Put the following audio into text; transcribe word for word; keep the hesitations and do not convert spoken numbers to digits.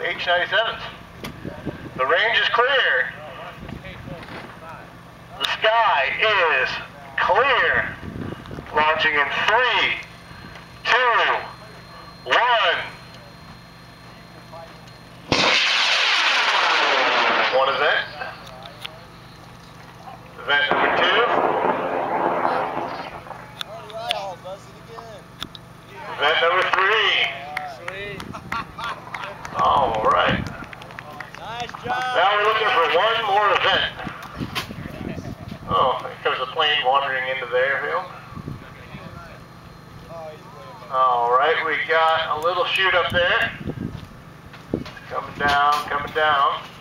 H ninety-sevens. The range is clear. The sky is clear. Launching in three, two, one. One event. Event number two. Event number three. All right. Nice job. Now we're looking for one more event. Oh, there comes a plane wandering into the airfield. All right, we got a little chute up there. Coming down, coming down.